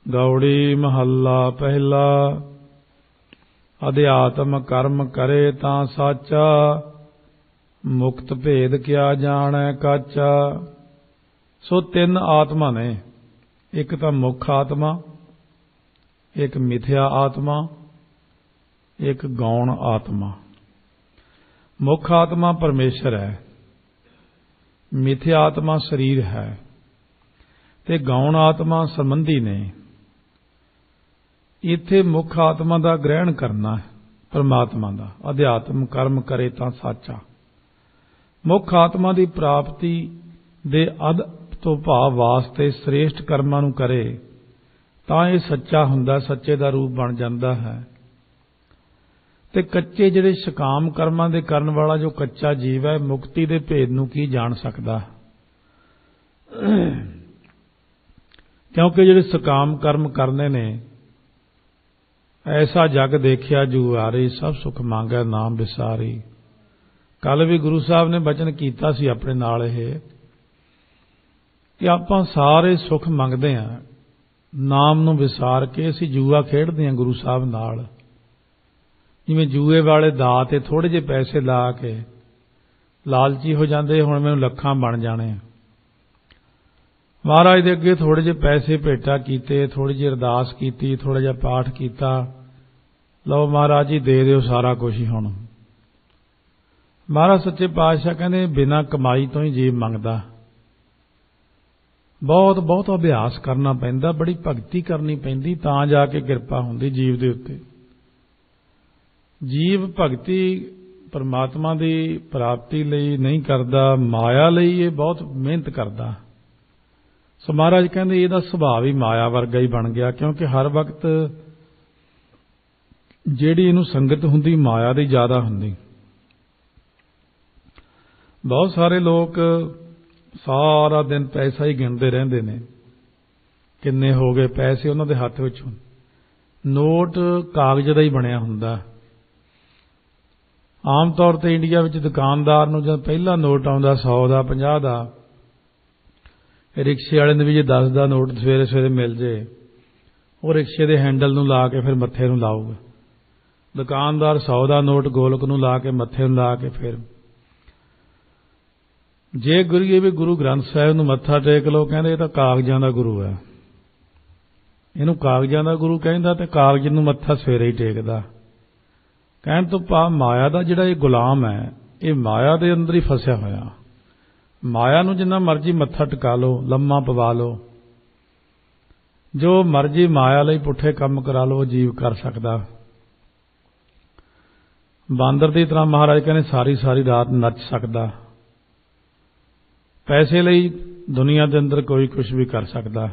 गौड़ी महला पहला। अध्यात्म कर्म करे तां साचा, मुक्त भेद क्या जाने काचा। सो तीन आत्मा ने, एक तो मुख आत्मा, एक मिथ्या आत्मा, एक गौण आत्मा। मुख आत्मा परमेश्वर है, मिथ्या आत्मा शरीर है, ते गौण आत्मा संबंधी ने। इत्थे मुख आत्मा का ग्रहण करना है परमात्मा का। अध्यात्म कर्म करे तां साचा। मुख आत्मा की प्राप्ति दे अद तो भाव वास्ते श्रेष्ठ कर्मां नूं करे तां ये सच्चा हुंदा, सच्चे का रूप बन जाता है। ते कच्चे जिहड़े शकाम कर्मां दे करन वाला जो कच्चा जीव है, मुक्ति दे भेद नूं की जान सकदा। क्योंकि जिहड़े सकाम कर्म करने ने, ऐसा जग देखिया जुआरी, सब सुख मांगै नाम विसारी। कल भी गुरु साहब ने बचन कीता सी अपने नाल ये कि आपां सारे सुख मंगदे हां, नाम नूं विसार के असीं जुआ खेडदे हां गुरु साहब नाल। जिवें जुए वाले दा ते थोड़े जे पैसे ला के लालची हो जाते, हुण मैनूं लखां बन जाने। महाराज दे अगे थोड़े जे पैसे भेटा कीते, थोड़ी जी अरदास कीती, थोड़ा जिहा पाठ कीता, लो महाराज जी दे दिओ सारा कुछ ही। हुण महाराज सच्चे पातशाह कहंदे बिना कमाई तो ही जीव मंगदा। बहुत बहुत अभ्यास करना पैंदा, बड़ी भगती करनी पैंदी, तां जाके किरपा हुंदी जीव दे उत्ते। जीव भगती परमात्मा की प्राप्ति लई नहीं करता, माया लई ये बहुत मेहनत करता। सो महाराज कहते ਇਹਦਾ सुभाव ही माया वर्गा ही बन गया, क्योंकि हर वक्त ਜਿਹੜੀ ਇਹਨੂੰ संगत ਹੁੰਦੀ माया ਦੀ ਜ਼ਿਆਦਾ ਹੁੰਦੀ। बहुत सारे लोग सारा दिन पैसा ही गिनते रहते ने, किन्ने हो गए पैसे उन्हों के हथ विच। नोट कागज का ही बनया हुंदा। आम तौर पर इंडिया में दुकानदार नूं जब पहला नोट आउंदा 100 का 50 का, रिक्शे वाले ने भी जो 10 का नोट सवेरे सवेरे मिल जाए, वो रिक्शे के हैंडल नूं ला के फिर मत्थे नूं लाऊगा। दुकानदार 100 का नोट गोलक नूं ला के मत्थे नूं ला के फिर जे गुरुए भी गुरु ग्रंथ साहिब नूं मत्था टेक लो, कहंदे ये तां कागजां दा गुरु है, इहनूं कागजां दा गुरु कहंदा ते कागज नूं मत्था सवेरे ही टेकदा। कहण तो भाव माया का जिहड़ा ये गुलाम है, ये माया के अंदर ही फसिया होया। माया नूं जिन्ना मर्जी मत्था टिका लो, लम्मा पवा लो, जो मर्जी माया लई पुठे काम करा लो, जीव कर सकदा। बांदर की तरह महाराज कहने सारी सारी रात नच सकदा। पैसे लई दुनिया के अंदर कोई कुछ भी कर सकदा।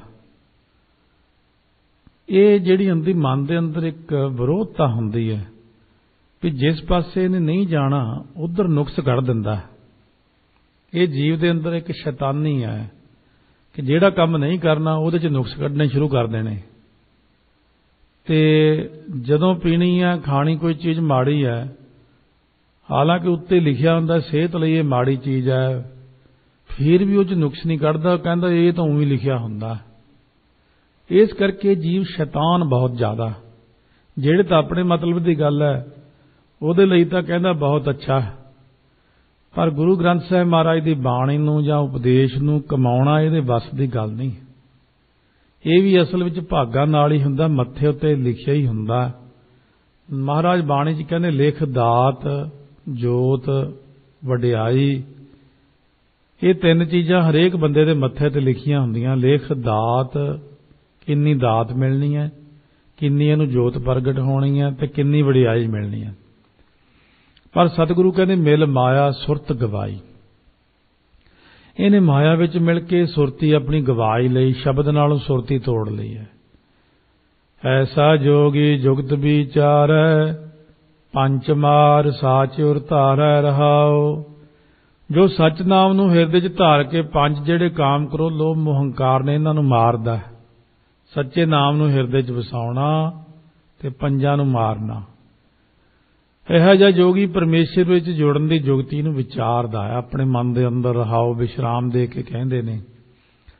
ये जिहड़ी अंदर मन के अंदर एक विरोधता हुंदी है भी जिस पासे इहने नहीं जाना उधर नुक्स कढ़ दिंदा। ये जीव के अंदर एक शैतानी है कि जिहड़ा काम नहीं करना उहदे च नुक्स कढ़ने शुरू कर देने। ते जदों पीनी है खानी कोई चीज़ माड़ी है, हालांकि उत्ते लिखिया हुंदा सेहत लई ये माड़ी चीज़ है, फिर भी उह नुक्स नहीं कढ़दा, कहंदा ये तो उवें लिखिया हुंदा। इस करके जीव शैतान बहुत ज़्यादा। जिहड़े तां अपने मतलब की गल है ਉਹਦੇ ਲਈ ਤਾਂ ਕਹਿੰਦਾ बहुत अच्छा है, पर गुरु ग्रंथ साहिब महाराज की बाणी नूं जां उपदेश नूं कमाउणा ਇਹਦੇ वस की गल नहीं। ਇਹ भी असल विच भागां नाल ही हुंदा, मत्थे उत्ते लिखिया ही हुंदा। महाराज बाणी च कहंदे लिख दात जोत वडियाई, ये तीन चीज़ां हरेक बंदे दे मत्थे ते लिखियां हुंदियां। लिख दात, किन्नी दात मिलनी है, किन्नी इहनूं जोत प्रगट होनी है, ते किन्नी वडियाई मिलनी है। पर सतगुरु कहते मिल माया सुरत गवाई। इन्हें माया विच मिल के सुरती अपनी गवाई लई, शब्द नालों सुरती तोड़ ली है। ऐसा जोगी जुगत विचार पंच मार साच उर धारै रहाओ। जो सच नाम नूं हिरदे च धार के पंज जिहड़े काम करो लोभ मोह हंकार ने इन्हां नूं मारदा। सच्चे नाम नूं हिरदे च वसाउणा ते पंजां नूं मारना। इहो जिहा जोगी परमेश्वर विच जुड़न की जुगती नूं विचारदा है, अपने मन के अंदर रहाओ विश्राम दे के कहंदे ने।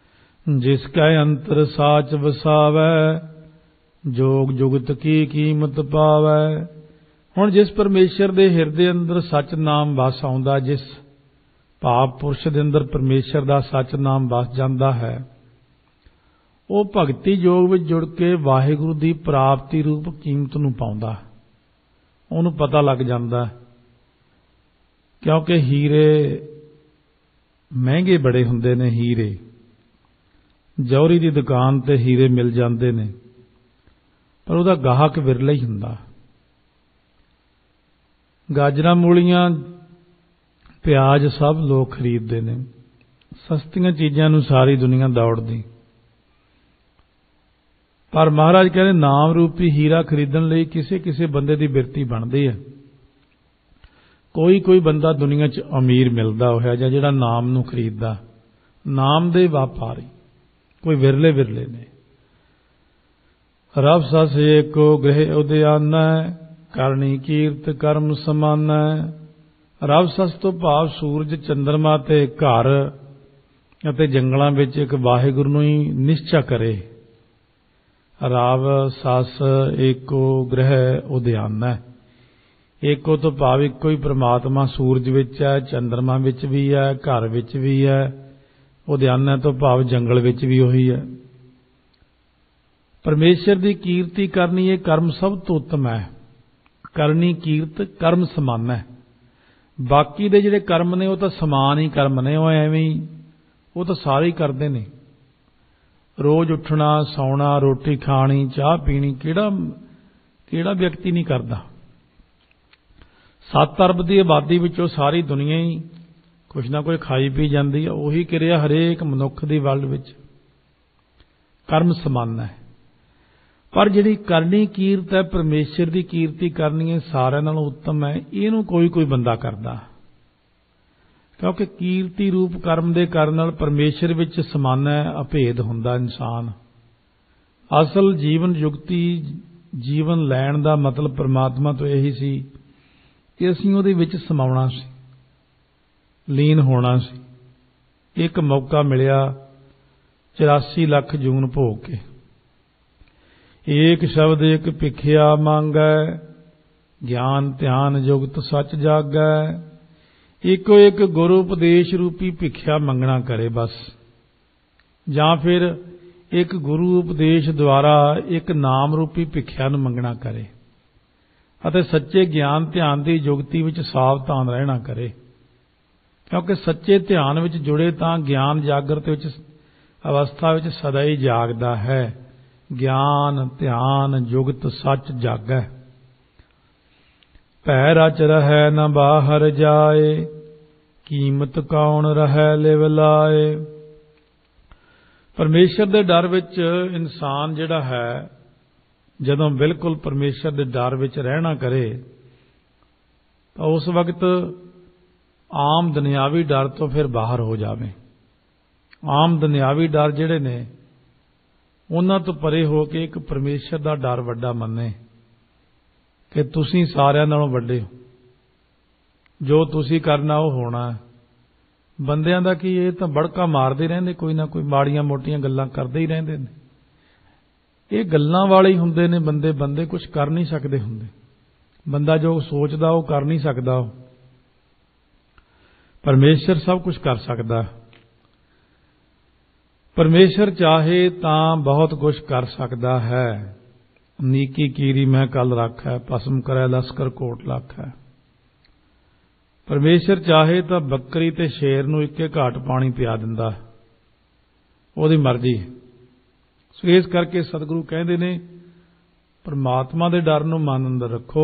जिसकै अंतर साच वसावै, जोग जुगत की कीमत पावै। हुण जिस परमेश्वर दे हिरदे अंदर सच नाम वस आउंदा, जिस भाव पुरुष दे अंदर परमेश्वर दा सच नाम वस जांदा है, वो भगती योग विच जुड़ के वाहिगुरू दी प्राप्ति रूप कीमत नूं पाउंदा। उहनूं पता लग जांदा, क्योंकि हीरे महंगे बड़े हुंदे ने। हीरे जौहरी दी दुकान ते हीरे मिल जांदे ने, पर उहदा गाहक विरला ही हुंदा। गाजरां मूलियां प्याज सब लोग खरीदते ने, सस्तियां चीज़ां नूं सारी दुनिया दौड़दी। पर महाराज कहते नाम रूपी हीरा खरीदण लई किसे किसे बंदे दी बिरती बनदी है। कोई कोई बंदा दुनिया च अमीर मिलदा होया जां जिहड़ा नाम नूं खरीददा, नाम दे व्यापारी कोई विरले विरले ने। रब सस एको गृह उद्याना, करनी कीर्त कर्म समाना। रब सस तो भाव सूरज चंद्रमा ते घर अते जंगलां विच एक वाहिगुरू नूं ही निश्चय करे। रब सस एको गृह उद्याना, एको तो भाव इको ही परमात्मा सूरज विच है, चंद्रमा विच भी है, घर विच भी है। उद्याना तो भाव जंगल विच भी उही है। परमेश्वर दी कीर्ति करनी ये कर्म सब तो उत्तम है। करनी कीर्त कर्म समान है। बाकी दे जिहड़े कर्म ने वो तो समान ही कर्म ने, वो एवें ही वो तो सारे ही करते ने। रोज उठना सौना रोटी खानी चाह पीनी किहड़ा व्यक्ति नहीं करता। 7 अरब की आबादी विचों सारी दुनिया ही कुछ ना कुछ खाई पी जाती है। उही किरिया हरेक मनुख की वर्ल्ड विच कर्म समान है। पर जिहड़ी करनी कीरत है, परमेश्वर की कीर्ति करनी है, सारिਆਂ नालों उत्तम है। इहनूं कोई कोई बंदा करदा, क्योंकि कीर्ति रूप कर्म दे करन नाल परमेश्वर विच समान है, अभेद हुंदा इंसान। असल जीवन युक्ति जीवन लैण दा मतलब परमात्मा तो यही सी कि असीं उहदे विच समाउणा सी, लीन होना सी। एक मौका मिलिया 84 लाख जून भोग के। एक शब्द एक भिखिया मांगै, ज्ञान ध्यान जुगत सच जागै। इको एक गुरु उपदेश रूपी भिखिया मंगना करे बस, जां फिर एक गुरु उपदेश द्वारा एक नाम रूपी भिखिया नूं मंगना करे अते सच्चे ज्ञान ध्यान की जुगती विच सावधान रहना करे। क्योंकि सच्चे ध्यान विच जुड़े तां ज्ञान जागृत विच अवस्था विच सदा ही जागदा है। ज्ञान ध्यान जुगत सच जागै। भै रच रहै न बाहर जाए, कीमत कौन रहै लिव लाए। परमेश्वर दे डर विच इंसान जिहड़ा है, जदों बिल्कुल परमेश्वर दे डर विच रहना करे तो उस वक्त आम दुनियावी डर तो फिर बाहर हो जावे। आम दुनियावी डर जिहड़े ने उन्हां तो परे हो के एक परमेश्वर दा डर वड्डा मन्ने कि तुसीं सारिਆਂ नालों वड्डे हो, जो तुसीं करना वो होना है। बंदियां दा की ये तां बड़का मारदे रहिंदे, कोई ना कोई माड़ियां मोटियां गल्लां करदे ही रहिंदे ने। ये गल्लां वाले ही हुंदे ने बंदे, बंदे कुछ कर नहीं सकदे हुंदे। बंदा जो सोचदा वो कर नहीं सकदा, परमेश्वर सब कुछ कर सकदा। परमेश्वर चाहे तां बहुत कुछ कर सकदा है। नीकी कीरी मैं कल रख है, भस्म करे लश्कर कोट लख है। परमेश्वर चाहे तो बकरी ते शेर नूं इक्के घाट पानी पिया दिंदा, ओहदी मर्जी। सो इस करके सतगुरु कहंदे ने परमात्मा दे डर नूं मन अंदर रखो,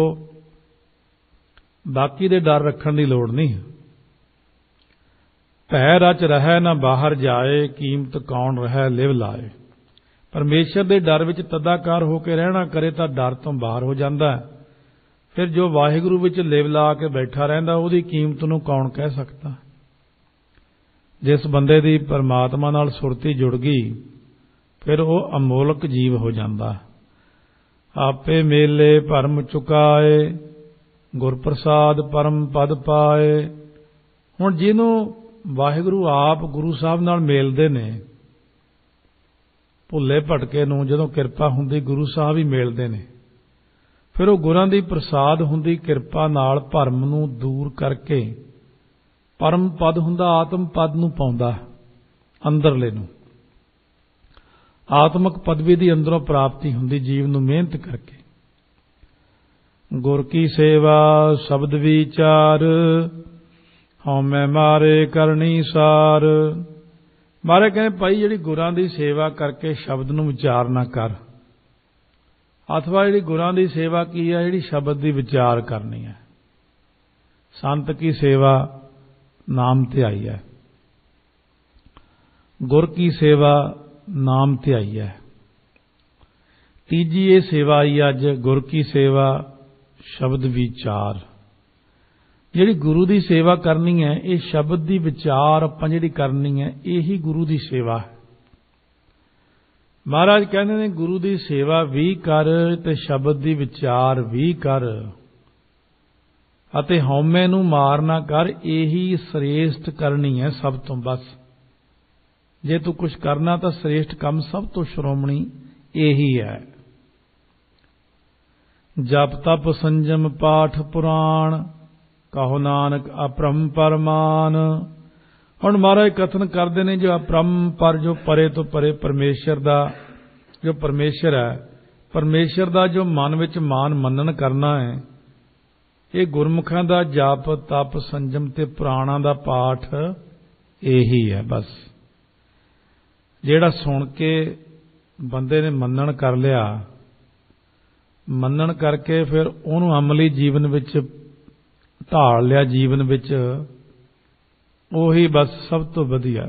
बाकी दे डर रखण दी लोड़ नहीं। भै रच रहै ना बाहर जाए, कीमत कौन रहै लिव लाए। परमेश्वर दे डर विच तदाकार होकर रहना करे तो डर तो बाहर हो जाता है। फिर जो वाहिगुरू विच लिव ला के बैठा रहिंदा उहदी कीमत नूं कौन कह सकता। जिस बंदे दी परमात्मा नाल सुरती जुड़ गई फिर वो अमोलक जीव हो जाता। आपे मेले भरम चुकाए, गुर प्रसाद परम पद पाए। हुण जिन्हों वाहिगुरू आप गुरु साहब नाल मेलदे ने ਭੁੱਲੇ ਭਟਕੇ ਨੂੰ ਜਦੋਂ ਕਿਰਪਾ ਹੁੰਦੀ ਗੁਰੂ ਸਾਹਿਬ ਹੀ ਮਿਲਦੇ ਨੇ। ਫਿਰ ਉਹ ਗੁਰਾਂ ਦੀ ਪ੍ਰਸਾਦ ਹੁੰਦੀ ਕਿਰਪਾ ਨਾਲ ਭਰਮ ਨੂੰ ਦੂਰ ਕਰਕੇ ਪਰਮ ਪਦ ਹੁੰਦਾ ਆਤਮ ਪਦ ਨੂੰ ਪਾਉਂਦਾ ਅੰਦਰਲੇ ਨੂੰ। ਆਤਮਿਕ ਪਦਵੀ ਦੀ ਅੰਦਰੋਂ ਪ੍ਰਾਪਤੀ ਹੁੰਦੀ ਜੀਵ ਨੂੰ ਮਿਹਨਤ ਕਰਕੇ। ਗੁਰ ਕੀ ਸੇਵਾ ਸ਼ਬਦ ਵਿਚਾਰ ਹਉਮੈ ਮਾਰੇ ਕਰਨੀ ਸਾਰ। ਮਾਰੇ ਕਹਿੰਦੇ ਭਾਈ ਜਿਹੜੀ ਗੁਰਾਂ ਦੀ ਸੇਵਾ ਕਰਕੇ ਸ਼ਬਦ ਨੂੰ ਵਿਚਾਰ ਨਾ ਕਰ, ਅਥਵਾ ਜਿਹੜੀ ਗੁਰਾਂ ਦੀ ਸੇਵਾ ਕੀ ਹੈ, ਜਿਹੜੀ ਸ਼ਬਦ ਦੀ ਵਿਚਾਰ ਕਰਨੀ ਹੈ। ਸੰਤ ਕੀ ਸੇਵਾ ਨਾਮ ਧਿਆਈ ਹੈ, ਗੁਰ ਕੀ ਸੇਵਾ ਨਾਮ ਧਿਆਈ ਹੈ। ਤੀਜੀ ਇਹ ਸੇਵਾ ਆਈ ਅੱਜ, ਗੁਰ ਕੀ ਸੇਵਾ ਸ਼ਬਦ ਵਿਚਾਰ। ਜਿਹੜੀ ਗੁਰੂ ਦੀ ਸੇਵਾ ਕਰਨੀ ਹੈ, ਇਹ ਸ਼ਬਦ ਦੀ ਵਿਚਾਰ ਆਪਾਂ ਜਿਹੜੀ ਕਰਨੀ ਹੈ, ਇਹੀ ਗੁਰੂ ਦੀ ਸੇਵਾ ਹੈ। ਮਹਾਰਾਜ ਕਹਿੰਦੇ ਨੇ ਗੁਰੂ ਦੀ ਸੇਵਾ ਵੀ ਕਰ ਤੇ ਸ਼ਬਦ ਦੀ ਵਿਚਾਰ ਵੀ ਕਰ, ਅਤੇ ਹਉਮੈ ਨੂੰ ਮਾਰ ਨਾ ਕਰ। ਇਹੀ ਸ੍ਰੇਸ਼ਟ ਕਰਨੀ ਹੈ ਸਭ ਤੋਂ। ਬਸ ਜੇ ਤੂੰ ਕੁਝ ਕਰਨਾ ਤਾਂ ਸ੍ਰੇਸ਼ਟ ਕੰਮ ਸਭ ਤੋਂ ਸ਼੍ਰੋਮਣੀ ਇਹੀ ਹੈ। ਜਪ ਤਪ ਸੰਜਮ ਪਾਠ ਪੁਰਾਣ ਕਹੋ ਨਾਨਕ ਅਪਰੰਪਰ ਮਾਨ। ਹੁਣ ਮਹਾਰਾਜ ਕਥਨ ਕਰਦੇ ਨੇ ਜੋ ਅਪਰੰਪਰ, ਜੋ ਪਰੇ ਤੋਂ ਪਰੇ ਪਰਮੇਸ਼ਰ ਦਾ, ਜੋ ਪਰਮੇਸ਼ਰ ਹੈ, ਪਰਮੇਸ਼ਰ ਦਾ ਜੋ ਮਨ ਵਿੱਚ ਮਾਨ ਮੰਨਣ ਕਰਨਾ ਹੈ, ਇਹ ਗੁਰਮੁਖਾਂ ਦਾ ਜਪ ਤਪ ਸੰਜਮ ਤੇ ਪੁਰਾਣਾਂ ਦਾ ਪਾਠ ਇਹੀ ਹੈ। ਬਸ ਜਿਹੜਾ ਸੁਣ ਕੇ ਬੰਦੇ ਨੇ ਮੰਨਣ ਕਰ ਲਿਆ, ਮੰਨਣ ਕਰਕੇ ਫਿਰ ਉਹਨੂੰ ਅਮਲੀ ਜੀਵਨ ਵਿੱਚ ਢਾਲ ਲਿਆ, ਜੀਵਨ ਵਿੱਚ ਉਹੀ ਬਸ ਸਭ ਤੋਂ ਵਧੀਆ,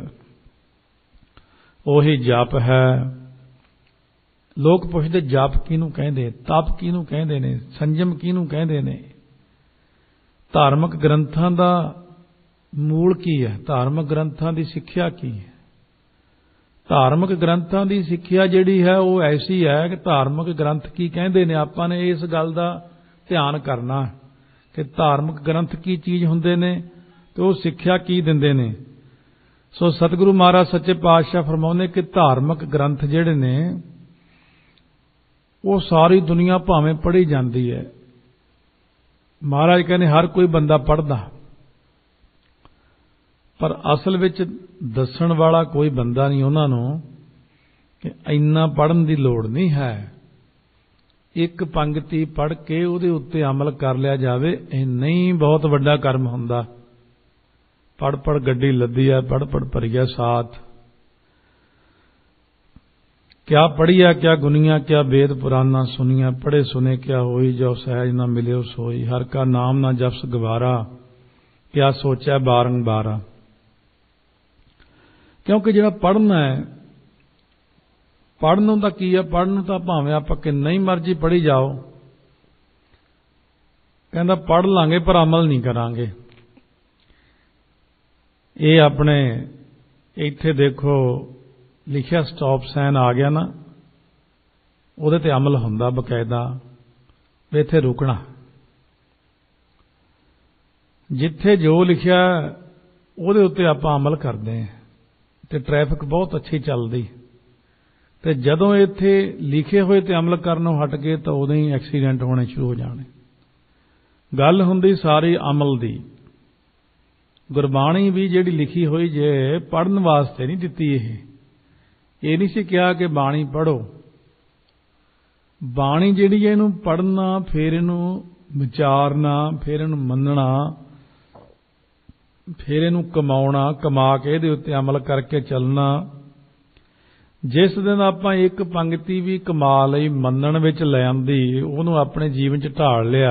ਉਹੀ ਜਪ ਹੈ। ਲੋਕ ਪੁੱਛਦੇ ਜਪ ਕਿਹਨੂੰ ਕਹਿੰਦੇ, ਤਪ ਕਿਹਨੂੰ ਕਹਿੰਦੇ ਨੇ, ਸੰਜਮ ਕਿਹਨੂੰ ਕਹਿੰਦੇ ਨੇ। ਧਾਰਮਿਕ ਗ੍ਰੰਥਾਂ ਦਾ ਮੂਲ ਕੀ ਹੈ, ਧਾਰਮਿਕ ਗ੍ਰੰਥਾਂ ਦੀ ਸਿੱਖਿਆ ਕੀ ਹੈ। ਧਾਰਮਿਕ ਗ੍ਰੰਥਾਂ ਦੀ ਸਿੱਖਿਆ ਜਿਹੜੀ ਹੈ ਉਹ ਐਸੀ ਹੈ ਕਿ ਧਾਰਮਿਕ ਗ੍ਰੰਥ ਕੀ ਕਹਿੰਦੇ ਨੇ, ਆਪਾਂ ਨੇ ਇਸ ਗੱਲ ਦਾ ਧਿਆਨ ਕਰਨਾ ਕਿ ਧਾਰਮਿਕ ਗ੍ਰੰਥ ਕੀ ਚੀਜ਼ ਹੁੰਦੇ ਨੇ ਤੇ ਉਹ ਸਿੱਖਿਆ ਕੀ ਦਿੰਦੇ ਨੇ। ਸੋ ਸਤਿਗੁਰੂ ਮਹਾਰਾਜ ਸੱਚੇ ਪਾਤਸ਼ਾਹ ਫਰਮਾਉਂਦੇ ਕਿ ਧਾਰਮਿਕ ਗ੍ਰੰਥ ਜਿਹੜੇ ਨੇ ਉਹ ਸਾਰੀ ਦੁਨੀਆ ਭਾਵੇਂ ਪੜ੍ਹੀ ਜਾਂਦੀ ਹੈ। ਮਹਾਰਾਜ ਕਹਿੰਦੇ ਹਰ ਕੋਈ ਬੰਦਾ ਪੜ੍ਹਦਾ, ਪਰ ਅਸਲ ਵਿੱਚ ਦੱਸਣ ਵਾਲਾ ਕੋਈ ਬੰਦਾ ਨਹੀਂ ਉਹਨਾਂ ਨੂੰ ਕਿ ਇੰਨਾ ਪੜ੍ਹਨ ਦੀ ਲੋੜ ਨਹੀਂ ਹੈ। ਇੱਕ ਪੰਗਤੀ ਪੜ੍ਹ ਕੇ ਉਹਦੇ ਉੱਤੇ ਅਮਲ ਕਰ ਲਿਆ ਜਾਵੇ, ਇਹ ਨਹੀਂ ਬਹੁਤ ਵੱਡਾ ਕਰਮ ਹੁੰਦਾ। ਪੜ੍ਹ ਪੜ੍ਹ ਗੱਡੀ ਲੱਦੀ ਹੈ, ਪੜ੍ਹ ਪੜ੍ਹ ਭਰੀਆ ਸਾਥ। ਕਿਆ ਪੜ੍ਹੀਆ ਕਿਆ ਗੁਨੀਆਂ, ਕਿਆ ਵੇਦ ਪੁਰਾਨਾ ਸੁਨੀਆਂ। ਪੜ੍ਹੇ ਸੁਨੇ ਕਿਆ ਹੋਈ, ਜੋ ਸਹਿਜ ਨਾ ਮਿਲਿਓ ਸੋਈ। ਹਰ ਕਾ ਨਾਮ ਨਾ ਜਪਸ ਗਵਾਰਾ, ਕਿਆ ਸੋਚਿਆ ਬਾਰੰਬਾਰਾ। ਕਿਉਂਕਿ ਜਿਹੜਾ ਪੜ੍ਹਨਾ ਹੈ, ਪੜ੍ਹਨ ਨੂੰ ਤਾਂ ਕੀ ਹੈ, ਪੜ੍ਹਨ ਨੂੰ ਤਾਂ ਭਾਵੇਂ ਆਪਾਂ ਕਿੰਨਾ ਹੀ ਮਰਜ਼ੀ ਪੜ੍ਹੀ ਜਾਓ, ਕਹਿੰਦਾ ਪੜ੍ਹ ਲਾਂਗੇ ਪਰ ਅਮਲ ਨਹੀਂ ਕਰਾਂਗੇ। ਇਹ ਆਪਣੇ ਇੱਥੇ ਦੇਖੋ ਲਿਖਿਆ ਸਟਾਪ ਸਾਈਨ ਆ ਗਿਆ ਨਾ, ਉਹਦੇ ਤੇ ਅਮਲ ਹੁੰਦਾ ਬਕਾਇਦਾ ਵੀ ਇੱਥੇ ਰੁਕਣਾ। ਜਿੱਥੇ ਜੋ ਲਿਖਿਆ ਉਹਦੇ ਉੱਤੇ ਆਪਾਂ ਅਮਲ ਕਰਦੇ ਹਾਂ ਤੇ ਟ੍ਰੈਫਿਕ ਬਹੁਤ ਅੱਛੀ ਚੱਲਦੀ। ਤੇ ਜਦੋਂ ਇੱਥੇ ਲਿਖੇ ਹੋਏ ਤੇ ਅਮਲ ਕਰਨੋਂ ਹਟ ਗਏ ਤਾਂ ਉਦੋਂ ਹੀ ਐਕਸੀਡੈਂਟ ਹੋਣੇ ਸ਼ੁਰੂ ਹੋ ਜਾਣੇ। ਗੱਲ ਹੁੰਦੀ ਸਾਰੀ ਅਮਲ ਦੀ। ਗੁਰਬਾਣੀ ਵੀ ਜਿਹੜੀ ਲਿਖੀ ਹੋਈ ਜੇ ਪੜ੍ਹਨ ਵਾਸਤੇ ਨਹੀਂ ਦਿੱਤੀ। ਇਹ ਨਹੀਂ ਸੀ ਕਿਹਾ ਕਿ ਬਾਣੀ ਪੜ੍ਹੋ। ਬਾਣੀ ਜਿਹੜੀ ਹੈ ਇਹਨੂੰ ਪੜ੍ਹਨਾ, ਫਿਰ ਇਹਨੂੰ ਵਿਚਾਰਨਾ, ਫਿਰ ਇਹਨੂੰ ਮੰਨਣਾ, ਫਿਰ ਇਹਨੂੰ ਕਮਾਉਣਾ, ਕਮਾ ਕੇ ਇਹਦੇ ਉੱਤੇ ਅਮਲ ਕਰਕੇ ਚੱਲਣਾ। ਜਿਸ ਦਿਨ ਆਪਾਂ ਇੱਕ ਪੰਗਤੀ ਵੀ ਕਮਾ ਲਈ, ਮੰਨਣ ਵਿੱਚ ਲੈ ਆਂਦੀ, ਉਹਨੂੰ ਆਪਣੇ ਜੀਵਨ 'ਚ ਢਾਲ ਲਿਆ,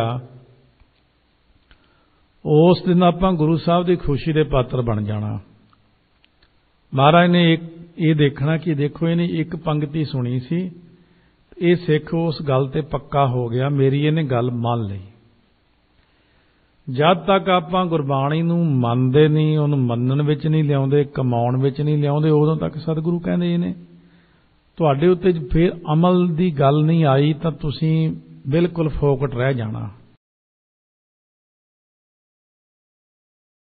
ਉਸ ਦਿਨ ਆਪਾਂ ਗੁਰੂ ਸਾਹਿਬ ਦੀ ਖੁਸ਼ੀ ਦੇ ਪਾਤਰ ਬਣ ਜਾਣਾ। ਮਹਾਰਾਜ ਨੇ ਇਹ ਦੇਖਣਾ ਕਿ ਦੇਖੋ ਇਹਨੇ ਇੱਕ ਪੰਗਤੀ ਸੁਣੀ ਸੀ, ਇਹ ਸਿੱਖ ਉਸ ਗੱਲ ਤੇ ਪੱਕਾ ਹੋ ਗਿਆ, ਮੇਰੀ ਇਹਨੇ ਗੱਲ ਮੰਨ ਲਈ। ਜਦ ਤੱਕ ਆਪਾਂ ਗੁਰਬਾਣੀ ਨੂੰ ਮੰਨਦੇ ਨਹੀਂ, ਉਹਨੂੰ ਮੰਨਣ ਵਿੱਚ ਨਹੀਂ ਲਿਆਉਂਦੇ, ਕਮਾਉਣ ਵਿੱਚ ਨਹੀਂ ਲਿਆਉਂਦੇ, ਉਦੋਂ ਤੱਕ ਸਤਿਗੁਰੂ ਕਹਿੰਦੇ ਇਹਨੇ ਤੁਹਾਡੇ ਉੱਤੇ ਫਿਰ ਅਮਲ ਦੀ ਗੱਲ ਨਹੀਂ ਆਈ ਤਾਂ ਤੁਸੀਂ ਬਿਲਕੁਲ ਫੋਕਟ ਰਹਿ ਜਾਣਾ।